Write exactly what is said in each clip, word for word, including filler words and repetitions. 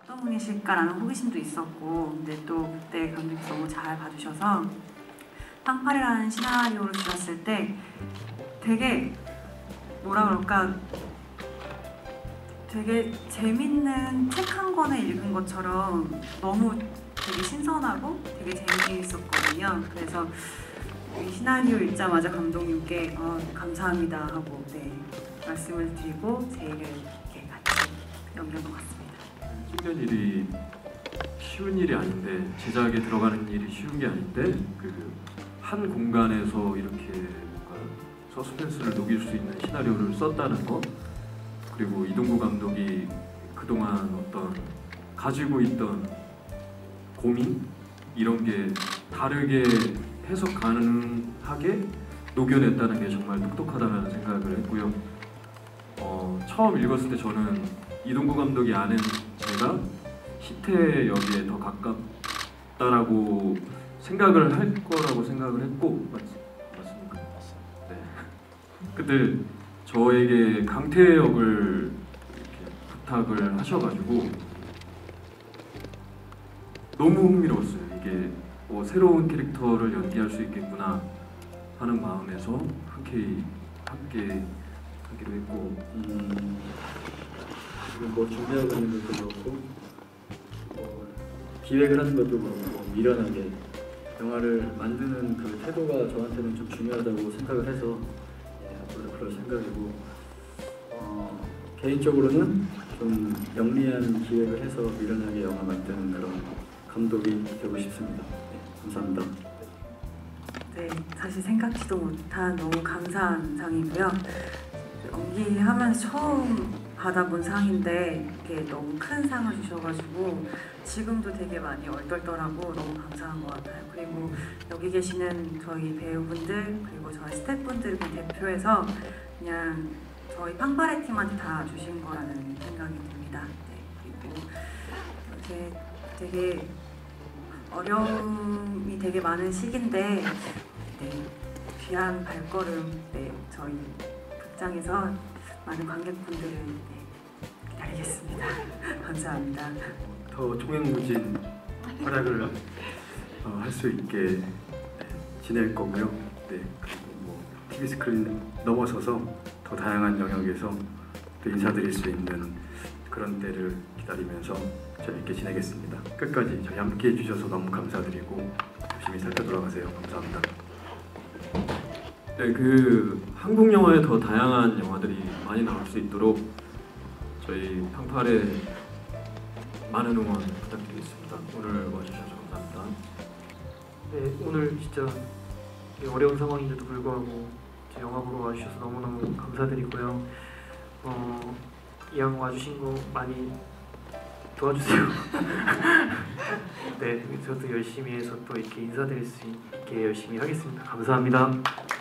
어떤 분이실까라는 호기심도 있었고, 근데 또 그때 감독님 너무 잘 봐주셔서 팡파레라는 시나리오를 주셨을 때 되게 뭐라 그럴까 되게 재밌는 책 한 권을 읽은 것처럼 너무 되게 신선하고 되게 재미있었거든요. 그래서 이 시나리오 읽자마자 감독님께 어, 감사합니다 하고 네, 말씀을 드리고 제의를 이렇게 같이 넘겨놓았습니다. 찍는 일이 쉬운 일이 아닌데, 제작에 들어가는 일이 쉬운 게 아닌데 그 한 공간에서 이렇게 뭔가 서스펜스를 녹일 수 있는 시나리오를 썼다는 거, 그리고 이동구 감독이 그동안 어떤 가지고 있던 고민 이런 게 다르게 해석 가능하게 녹여냈다는 게 정말 똑똑하다는 생각을 했고요. 어, 처음 읽었을 때 저는 이동구 감독이 아는 제가 희태 역에 더 가깝다라고 생각을 할 거라고 생각을 했고, 맞, 맞습니까? 네. 근데 저에게 강태 역을 이렇게 부탁을 하셔가지고 너무 흥미로웠어요. 이게 뭐 새로운 캐릭터를 연기할 수 있겠구나 하는 마음에서 흔쾌히 함께 하기로 했고, 음, 지금 뭐 준비하고 있는 것도 그렇고 뭐 기획을 하는 것도 그렇고 미련하게 영화를 만드는 그 태도가 저한테는 좀 중요하다고 생각을 해서 예, 앞으로 그럴 생각이고, 어, 개인적으로는 좀 영리한 기획을 해서 미련하게 영화 만드는 그런 감독이 되고 싶습니다. 네, 감사합니다. 네, 사실 생각지도 못한 너무 감사한 상이고요. 연기하면서 처음 받아본 상인데 이게 너무 큰 상을 주셔가지고 지금도 되게 많이 얼떨떨하고 너무 감사한 것 같아요. 그리고 여기 계시는 저희 배우분들 그리고 저희 스태프분들을 대표해서 그냥 저희 팡파레 팀한테 다 주신 거라는 생각이 듭니다. 네, 그리고 이제 되게 어려움이 되게 많은 시기인데 네, 귀한 발걸음 네, 저희 극장에서 많은 관객분들을 네, 기다리겠습니다. 감사합니다. 더 총행무진 활약을 어, 할 수 있게 네, 지낼 거고요. 네, 그리고 뭐 티비 스크린 넘어서서 더 다양한 영역에서 또 인사드릴 수 있는 그런 때를 기다리면서 재밌게 지내겠습니다. 끝까지 저희 함께 해주셔서 너무 감사드리고 열심히 살펴 돌아가세요. 감사합니다. 네, 그 한국 영화에 더 다양한 영화들이 많이 나올 수 있도록 저희 팡파레 많은 응원 부탁드리겠습니다. 오늘 와주셔서 감사합니다. 네, 오늘 진짜 어려운 상황인데도 불구하고 제 영화 보러 와주셔서 너무너무 감사드리고요. 어, 이왕 와주신 거 많이 도와주세요. 네, 저도 열심히 해서 또 이렇게 인사드릴 수 있게 열심히 하겠습니다. 감사합니다.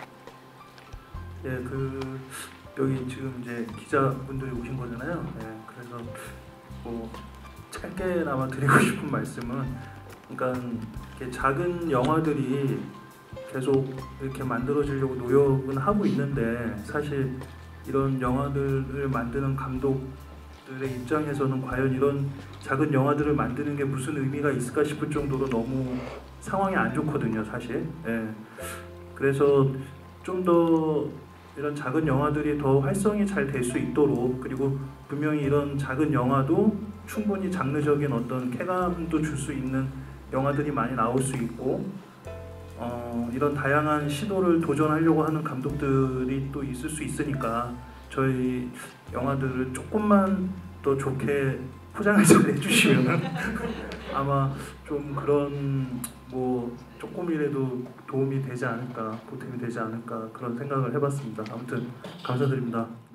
네, 그 여기 지금 이제 기자분들이 오신 거잖아요. 네, 그래서 뭐 짧게나마 드리고 싶은 말씀은, 그러니까 이렇게 작은 영화들이 계속 이렇게 만들어지려고 노력은 하고 있는데, 사실 이런 영화들을 만드는 감독들의 입장에서는 과연 이런 작은 영화들을 만드는 게 무슨 의미가 있을까 싶을 정도로 너무 상황이 안 좋거든요, 사실. 예. 그래서 좀 더 이런 작은 영화들이 더 활성이 잘 될 수 있도록, 그리고 분명히 이런 작은 영화도 충분히 장르적인 어떤 쾌감도 줄 수 있는 영화들이 많이 나올 수 있고, 어, 이런 다양한 시도를 도전하려고 하는 감독들이 또 있을 수 있으니까 저희 영화들을 조금만 더 좋게 포장을 잘 해주시면 아마 좀 그런 뭐 조금이라도 도움이 되지 않을까, 보탬이 되지 않을까 그런 생각을 해봤습니다. 아무튼 감사드립니다.